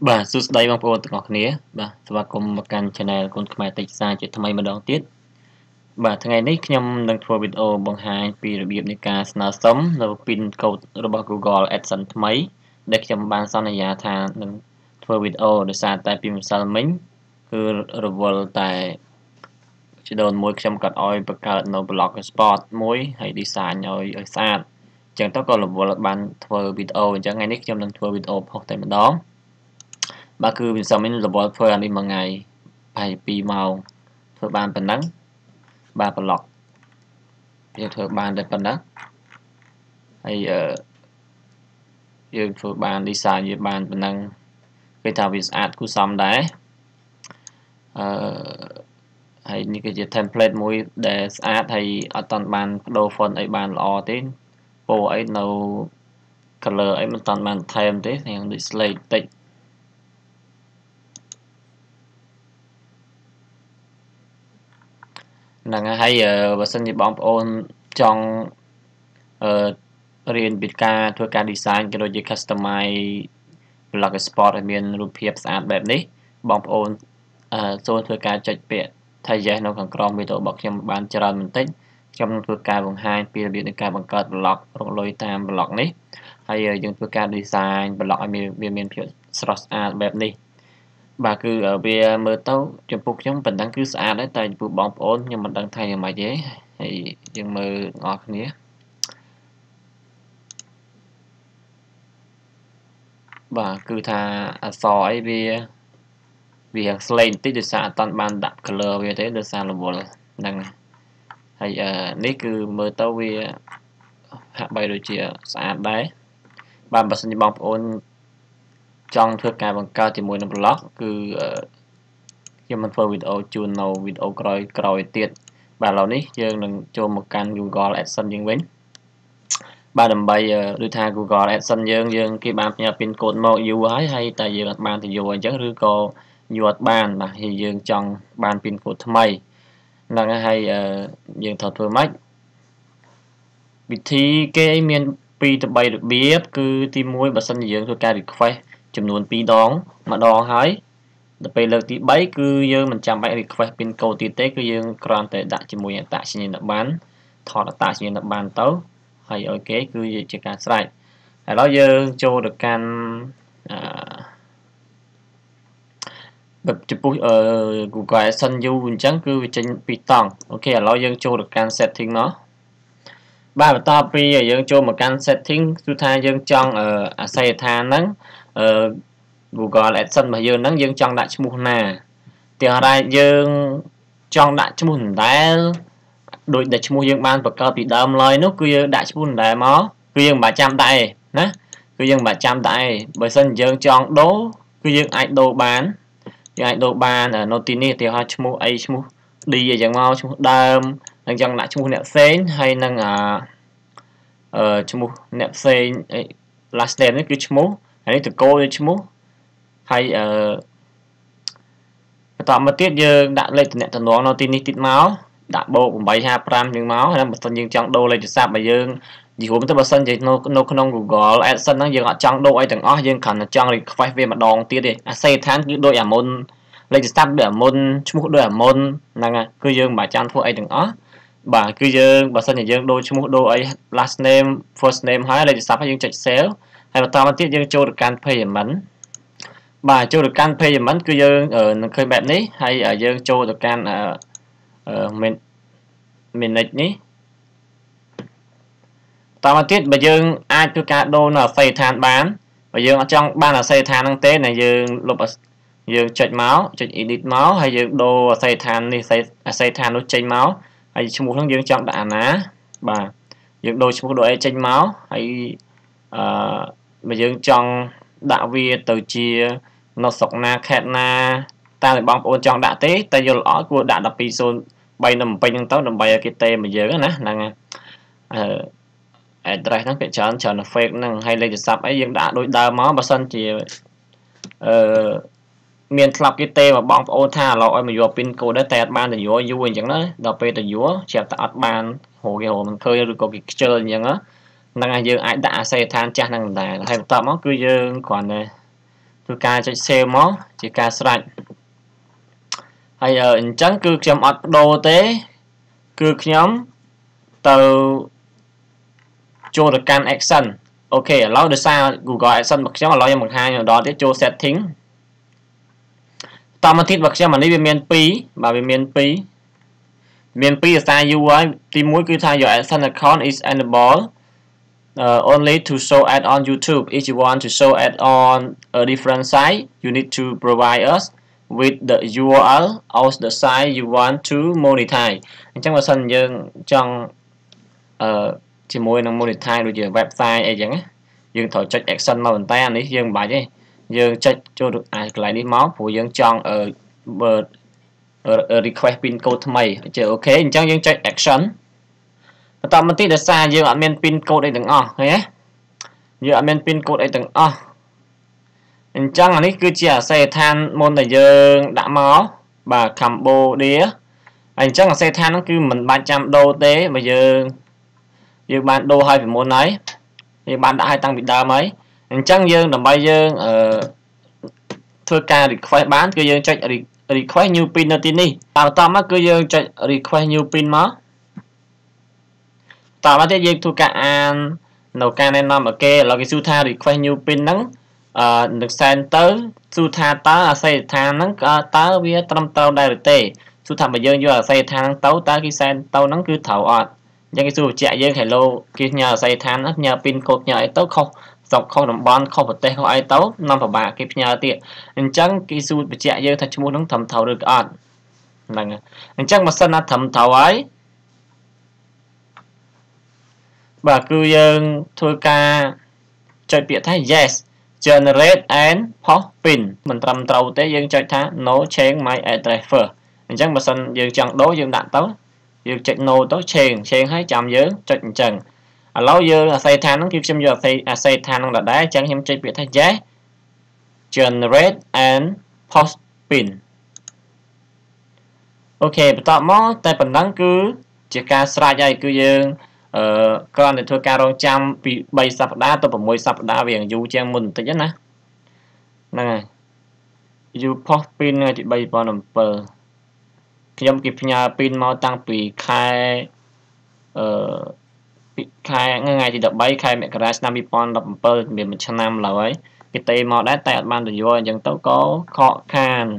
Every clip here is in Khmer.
បាទសួស្តីបងប្អូនទាំងអស់គ្នាបាទស្វាគមន៍មកកាន់ Channel គុនខ្មែរតិចសាជាថ្មីម្ដងទៀតបាទថ្ងៃនេះខ្ញុំនឹងធ្វើវីដេអូបង្ហាញពីរបៀបនៃការស្នើសុំនៅ PIN code របស់ Google AdSense ថ្មីដែលខ្ញុំបានសន្យាថានឹងធ្វើវីដេអូដោយសារតែពីម្សិលមិញគឺរវល់តែជីដូនមួយខ្ញុំក៏ឲ្យបង្កើតនៅ blog spot មួយហើយ design ឲ្យស្អាតអញ្ចឹងទៅក៏រវល់បានធ្វើវីដេអូអញ្ចឹងថ្ងៃនេះខ្ញុំនឹងធ្វើវីដេអូផុសតែម្ដងបាទគឺវាសមមិញរវល់ធ្វើអានេះមួយថ្ងៃប្រហែល2ម៉ោងធ្វើបានប៉ុណ្ណឹងបាទប្លុកយើងធ្វើបានតែប៉ុណ្ណឹងហើយយើងធ្វើបាន design វាបានប៉ុណ្ណឹងគេថាវាស្អាតគួរសមដែរហើយនេះគឺជា template មួយដែលស្អាតហើយអត់តាន់បានបដូរ font អីបានល្អទេពណ៌អីនៅ color អីមិនតាន់បានថែមទេយ៉ាងដូច slate តិចហ្នឹងហើយបើសិនជាបងប្អូនចង់រៀនពីការធ្វើការ design ក៏ដូចជា customize blog spot ឲ្យមានរូបភាពស្អាតបែបនេះបងប្អូនចូលធ្វើការចុចពាក្យថា yes នៅខាងក្រោមវីដេអូរបស់ខ្ញុំបានច្រើនបន្តិចខ្ញុំនឹងធ្វើការបង្ហាញពីរបៀបនៃការបង្កើត blog រកលុយតាម blog នេះហើយយើងធ្វើការ design blog ឲ្យវាមានភាពស្រស់ស្អាតបែបនេះបាទគឺវាមើលទៅចំពោះខ្ញុំប៉ុណ្ណឹងគឺស្អាតហើយតែចំពោះបងប្អូនខ្ញុំមិនដឹងថាយ៉ាងម៉េចទេហើយយើងមើលអរគ្នាបាទគឺថាអក្សរអីវាស្លេកបន្តិចដោយសារអត់តាន់បានដាក់ color វាទេដោយសាររវល់ហ្នឹងហើយនេះគឺមើលទៅវាហាក់បីដូចជាស្អាតដែរបាទបើសិនជាបងប្អូនចង់ធ្វើការបង្កើតជាមួយនឹង blog គឺខ្ញុំនឹងធ្វើវីដេអូជូននៅវីដេអូក្រោយទៀតបាទឥឡូវនេះយើងនឹងចូលមកកាន់ Google AdSense យើងវិញបាទដើម្បីដូចថា Google AdSense យើងគេបានផ្ញើ PIN code មកយូរហើយតែយើងអត់បានទៅយកអញ្ចឹងឬក៏យកអត់បានបាទហើយយើងចង់បាន PIN code ថ្មីហ្នឹងហើយយើងត្រូវធ្វើម៉េចវិធីគេមាន2ទៅ3របៀបគឺទី1បើសិនជាយើងធ្វើការ request ចំនួន2ដងម្ដងហើយដល់ពេលលើកទី3គឺយើងមិនចាំបាច់ request PIN code ទៀតទេគឺយើងគ្រាន់តែដាក់ជាមួយអត្តសញ្ញាណប័ណ្ណថតអត្តសញ្ញាណប័ណ្ណទៅហើយអូខេគឺជាការស្រេចឥឡូវយើងចូលទៅកាន់ចំពោះGoogle AdSense U អញ្ចឹងគឺវាចេញពីរតង់អូខេឥឡូវយើងចូលទៅកាន់ setting មកបាទបន្ទាប់ពីយើងចូលមកកាន់ setting គឺថាយើងចង់អាស័យដ្ឋានហ្នឹងGoogle AdSense របស់យើងហ្នឹងយើងចង់ដាក់ឈ្មោះណាទាំងរ៉ែយើងចង់ដាក់ឈ្មោះដដែលដូចដែលឈ្មោះយើងបានបង្កើតពីដើមឡើយនោះគឺយើងដាក់ឈ្មោះដដែលមកគឺយើងមិនបាច់ចាំដាក់ទេណាគឺយើងមិនបាច់ចាំដាក់ទេបើសិនយើងចង់ដូរគឺយើងអាចដូរបានយើងអាចដូរបាននៅទីនេះឧទាហរណ៍ឈ្មោះអីឈ្មោះ D អីចឹងមកឈ្មោះដើមនឹងចង់ដាក់ឈ្មោះអ្នកផ្សេងហើយនឹងឈ្មោះអ្នកផ្សេង last name នេះគឺឈ្មោះហើយនេះតកូលជាឈ្មោះហើយបន្តមកទៀតយើងដាក់លេខទំនាក់ទំនងនៅទីនេះទៀតមកដាក់បូក855យើងមកហើយបើសិនយើងចង់ដូរលេខទូរស័ព្ទរបស់យើងនិយាយទៅបើសិនជានៅក្នុង Google AdSense ហ្នឹងយើងអត់ចង់ដូរអីទាំងអស់យើងគ្រាន់តែចង់ request វាម្ដងទៀតទេអាស័យដ្ឋានគឺដូចអាមុនលេខទូរស័ព្ទដូចអាមុនឈ្មោះដូចអាមុនហ្នឹងហើយគឺយើងមិនបាច់ចាំធ្វើអីទាំងអស់បាទគឺយើងបើសិនជាយើងដូរឈ្មោះដូរអី last name first name ហើយលេខទូរស័ព្ទហើយយើងចុច save ហើយបន្តមកទៀតយើងចូលទៅកាន់ payment បាទចូលទៅកាន់ payment គឺយើងនឹងឃើញបែបនេះហើយយើងចូលទៅកាន់ manage នេះតមកទៀតបើយើងអាចធ្វើការដូរនៅអាស័យដ្ឋានបានបើយើងអត់ចង់បានអាស័យដ្ឋានហ្នឹងទេណាយើងលុបយើងចុចមកចុច edit មកហើយយើងដូរអាស័យដ្ឋាននេះអាស័យដ្ឋាននោះចេញមកហើយឈ្មោះហ្នឹងយើងចង់ដាក់អាណាបាទយើងដូរឈ្មោះដូរអីចេញមកហើយបើយើងចង់ដាក់វាទៅជានៅស្រុកណាខេត្តណាតាមតែបងប្អូនចង់ដាក់ទេតែយល់ល្អគួរដាក់1203នៅភ្នំពេញហ្នឹងទៅដើម្បីឲ្យគេទេមកយើងណាហ្នឹងaddress ហ្នឹងគេច្រើន fake ហ្នឹងហើយលេខទូរស័ព្ទអីយើងដាក់ដូចដើមមកបើសិនជាមានធ្លាប់គេទេមកបងប្អូនថាឥឡូវឲ្យមកយក PIN code ដែរតែអត់បានទៅយកយូរអញ្ចឹងណាដល់ពេលទៅយកជាតែអត់បានហៅគេហៅមិនឃើញឬក៏គេខ្ជិលអញ្ចឹងហ្នឹងហើយយើងអាចដាក់អាស័យដ្ឋានចាស់ហ្នឹងដែរហើយបន្ទាប់មកគឺយើងគ្រាន់តែគឺការចុច save មកជាការស្រេចហើយអញ្ចឹងគឺខ្ញុំអត់បដូរទេគឺខ្ញុំទៅចូលទៅកាន់ action អូខេឥឡូវដោយសារ Google Adsense របស់ខ្ញុំឥឡូវខ្ញុំបង្ហាញម្ដងទៀតចូល setting តមកទៀតរបស់ខ្ញុំអានេះវាមាន2បាទវាមាន2ភាសា UI ទី1គឺថា your Adsense account is enabled only to show ad on YouTube. If you want to show ad on a different site, you need to provide us with the URL of the site you want to monetize. អញ្ចឹងបើសិនយើងចង់ជាមួយនឹង monetize ដូចជា website អីចឹងយើងត្រូវចុច action មកប៉ុន្តែអានេះយើងមិនបាច់ទេយើងចុចចូលកន្លែងនេះមកព្រោះយើងចង់request pin code ថ្មីចុចអូខេអញ្ចឹងយើងចុច action បន្តមកទៀតដោយសារយើងអត់មាន pin code អីទាំងអស់ឃើញទេយើងអត់មាន pin code អីទាំងអស់អញ្ចឹងអានេះគឺជាអាស័យដ្ឋានមុនដែលយើងដាក់មកបាទ Cambodia អញ្ចឹងអាស័យដ្ឋានហ្នឹងគឺមិនបាច់ចាំដូរទេបើយើងបានដូរឲ្យពីមុនហើយយើងបានដាក់ឲ្យតាំងពីដើមហើយអញ្ចឹងយើងដើម្បីយើងធ្វើការ request បានគឺយើងចុច request new pin នៅទីនេះបន្តមកគឺយើងចុច request new pin មកតោះមកទៀតយើងធ្វើការអាននៅការណែនាំឲ្យគេឥឡូវគេសួរថា request new pin ហ្នឹងនឹង send ទៅសួរថាតើអាស័យដ្ឋានហ្នឹងតើវាត្រឹមត្រូវដែរឬទេសួរថាបើយើងយកអាស័យដ្ឋានហ្នឹងទៅតើគេ send ទៅហ្នឹងគឺត្រូវអត់អញ្ចឹងគេសួរបញ្ជាក់យើង hello គេផ្ញើអាស័យដ្ឋានហ្នឹងផ្ញើ pin code ផ្ញើអីទៅខុសស្រុកខុសតំបន់ខុសប្រទេសខុសអីទៅនាំពិបាកគេផ្ញើទៀតអញ្ចឹងគេសួរបញ្ជាក់យើងថាឈ្មោះហ្នឹងត្រឹមត្រូវឬក៏អត់ហ្នឹងអញ្ចឹងបើសិនណាត្រឹមត្រូវហើយបាទគឺយើងធ្វើការចុចពាក្យថា yes generate and post pin មិនត្រឹមត្រូវទេយើងចុចថា no change my address first អញ្ចឹងបើសិនយើងចង់ដូរយើងដាក់ទៅយើងចុច no ទៅ change ហើយចាំយើងចុចអញ្ចឹងឥឡូវយើងអាស័យដ្ឋានហ្នឹងគឺខ្ញុំយកអាស័យដ្ឋានហ្នឹងដដែលអញ្ចឹងខ្ញុំចុចពាក្យថា yes generate and post pin អូខេបន្តមកតែប៉ុណ្ណឹងគឺជាការស្រេចហើយគឺយើងគ្រាន់តែធ្វើការរងចាំពី3សប្តាហ៍ទៅ6សប្តាហ៍វាយូរជាងមុនបន្តិចណាហ្នឹងហើយ you post pin ថ្ងៃទី3 2017ខ្ញុំគេផ្ញើ pin មកតាំងពីខែថ្ងៃទី13ខែមករាឆ្នាំ2017មាន1ឆ្នាំឡើយគេទេមកដែរតែអត់បានទៅយកអញ្ចឹងទៅក៏ខកខាន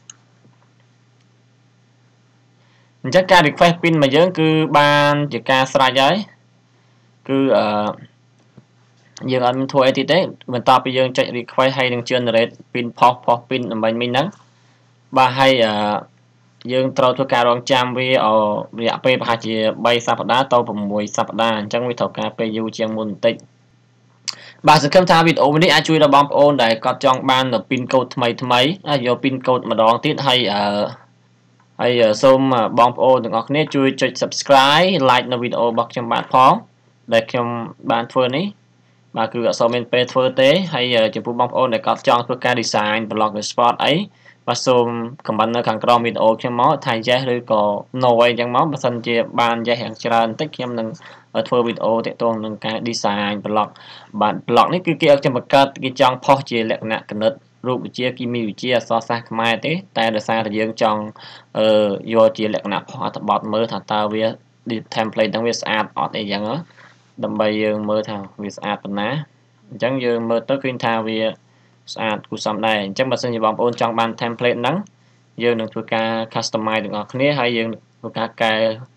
អញ្ចឹងការ request pin មកយើងគឺបានជាការស្រេចហើយគឺយើងអត់មានធ្វើអីទៀតទេបន្ទាប់ពីយើងចុច request ហើយនឹង generate pin post pin ដើម្បីមិញហ្នឹងបាទហើយយើងត្រូវធ្វើការរងចាំវារយៈពេលប្រហែលជា3សប្តាហ៍ទៅ6សប្តាហ៍អញ្ចឹងវាត្រូវការពេលយូរជាងមុនបន្តិចបាទសង្ឃឹមថាវីដេអូនេះអាចជួយដល់បងប្អូនដែលគាត់ចង់បាន pin code ថ្មីអាចយក pin code ម្ដងទៀតហើយសូមបងប្អូនទាំងអស់គ្នាជួយចុច subscribe like នៅវីដេអូរបស់ខ្ញុំបាទផងដែលខ្ញុំបានធ្វើនេះបាទគឺអត់សូវមានពេលធ្វើទេហើយចំពោះបងប្អូនដែលគាត់ចង់ធ្វើការ design blog ឬ sport អីបាទសូម comment នៅខាងក្រោមវីដេអូខ្ញុំមកថា yes ឬក៏ no អីចឹងមកបើសិនជាបាន yes យ៉ាងច្រើនបន្តិចខ្ញុំនឹងធ្វើវីដេអូទាក់ទងនឹងការ design blog បាទ blog នេះគឺគេអត់ចាំបង្កើតគេចង់ផុសជាលក្ខណៈគណិតរូបវិទ្យាគីមីវិទ្យាអក្សរសាស្ត្រខ្មែរទេតែដោយសារតែយើងចង់យកជាលក្ខណៈផុសអត្ថបទមើលថាតើវា template ហ្នឹងវាស្អាតអត់អីចឹងដើម្បីយើងមើលថាវាស្អាតប៉ុណ្ណាអញ្ចឹងយើងមើលទៅឃើញថាវាស្អាតគួរសមដែរអញ្ចឹងបើសិនជាបងប្អូនចង់បាន template ហ្នឹងយើងនឹងធ្វើការ customize ទាំងអស់គ្នាហើយយើងធ្វើការកែ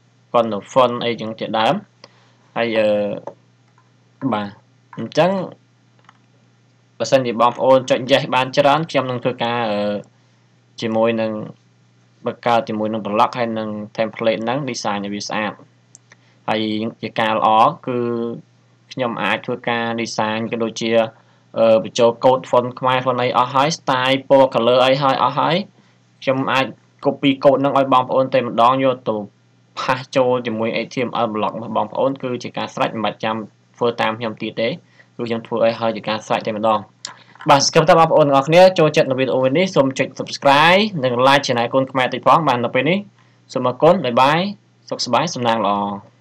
font អីចឹងជាដើមហើយបាទអញ្ចឹងបើសិនជាបងប្អូនចុច yes បានច្រើនខ្ញុំនឹងធ្វើការជាមួយនឹងបង្កើតជាមួយនឹង blog ហើយនឹង template ហ្នឹង design ឲ្យវាស្អាតហើយជាការល្អគឺខ្ញុំអាចធ្វើការ design ក៏ដូចជាបញ្ចូល code font ខ្មែរ font អីអស់ហើយ style ពណ៌ color អីហើយអស់ហើយខ្ញុំអាច copy code ហ្នឹងឲ្យបងប្អូនតែម្ដងយកទៅផាសចូលជាមួយ HTML block របស់បងប្អូនគឺជាការស្រេចមិនបាច់ចាំធ្វើតាមខ្ញុំទៀតទេគឺខ្ញុំធ្វើឲ្យហើយជាការស្រេចតែម្ដងបាទសង្ឃឹមថាបងប្អូនទាំងអស់គ្នាចូលចិត្តនៅវីដេអូនេះសូមចុច subscribe និង like channel កូនខ្មែរតិចផងបាទនៅពេលនេះសូមអរគុណបាយបាយសុខសប្បាយសំណាងល្អ